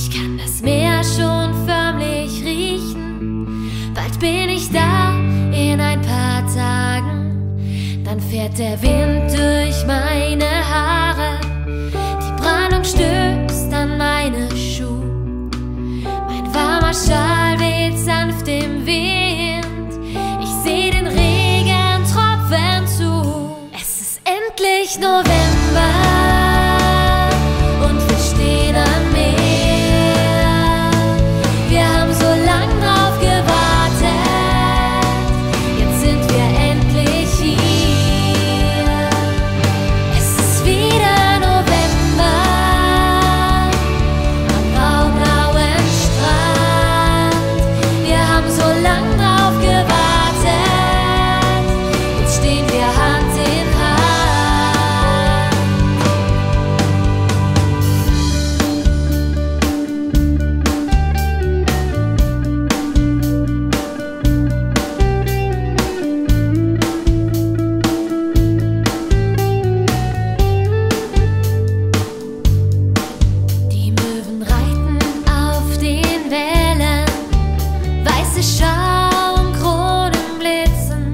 Ich kann das Meer schon förmlich riechen. Bald bin ich da in ein paar Tagen. Dann fährt der Wind durch meine Haare. Die Brandung stößt an meine Schuhe. Mein warmer Schal weht sanft im Wind. Ich seh den Regen tropfen zu. Es ist endlich November und wir stehen am Meer. Wir haben so lang drauf gewartet. Jetzt sind wir endlich hier. Es ist wieder November am graublauen Strand. Wir haben so lang drauf gewartet. Jetzt stehen wir Hand in Hand. Die Möwen reiten auf den Wellen, weiße Schaumkronen blitzen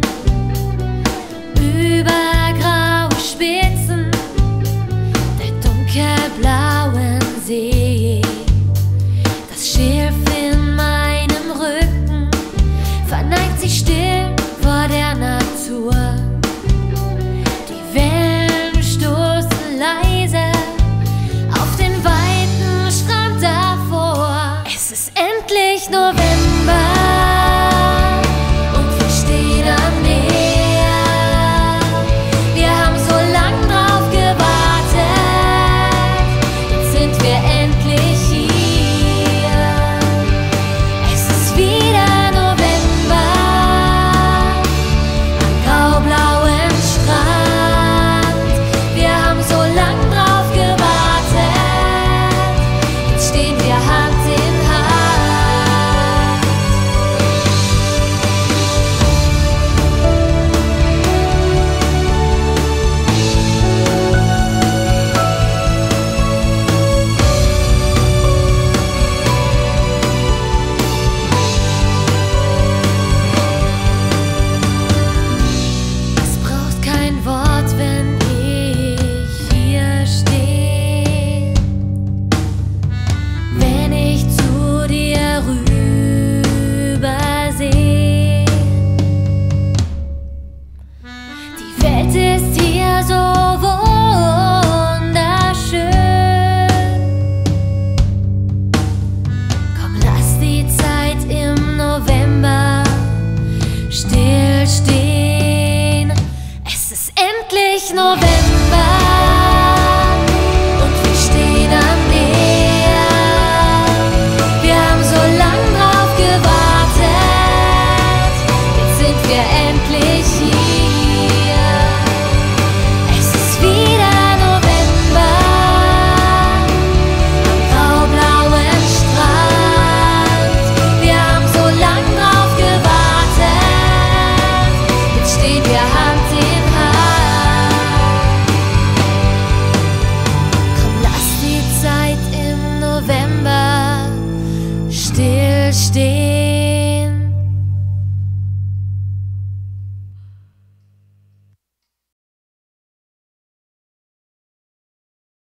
über graue Spitzen der dunkelblauen See. Das Schilf in meinem Rücken verneigt sich still vor der Natur. Die Wellen stoßen leise auf den weiten Strand davor. Es ist endlich November und wir stehen am Meer. Wir haben so lang drauf gewartet. Jetzt sind wir endlich hier. Es ist wieder November am graublauen Strand. Wir haben so lang drauf gewartet. Jetzt stehen wir Hand in Hand. Es braucht kein Wort, wenn ich hier stehe. Wenn ich zu dir rüber sehe. Die Welt ist hier so wunderschön. Komm, lass die Zeit im November stillstehen. Es ist endlich November und wir stehen am Meer. Wir haben so lang drauf gewartet. Jetzt sind wir endlich hier. Es ist wieder November am graublauen Strand. Wir haben so lang drauf gewartet. Jetzt stehen wir Hand in Hand. Komm, lass die Zeit im November stillstehen.